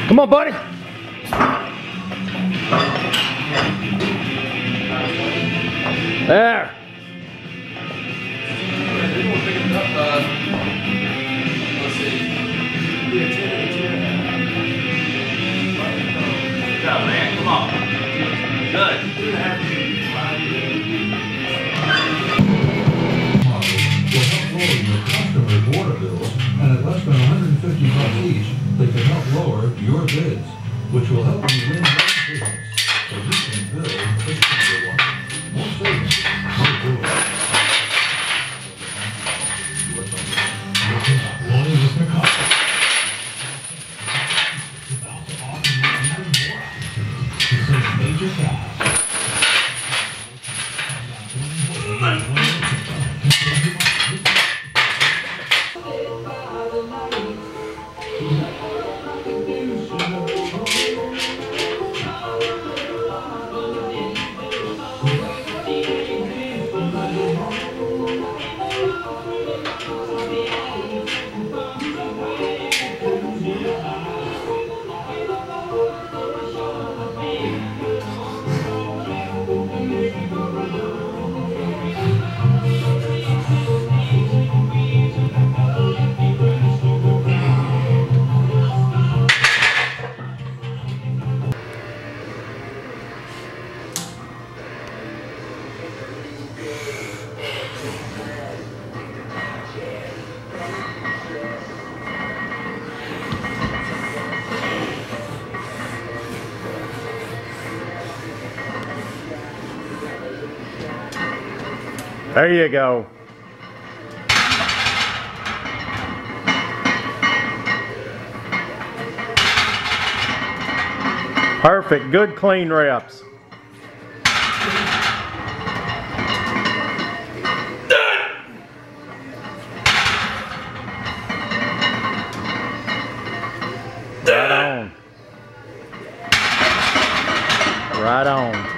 Come on, buddy. There. Let's see. Good job, man. Come on. Good. Will help lower your customers' water bills, and at less than $150 each, they can help lower your bids, which will help you win more business, so you can build efficiency water. More savings, more bills. Loyal with their customers. About to offer you even more to save major cash. There you go. Perfect. Good clean reps. Right on. Right on.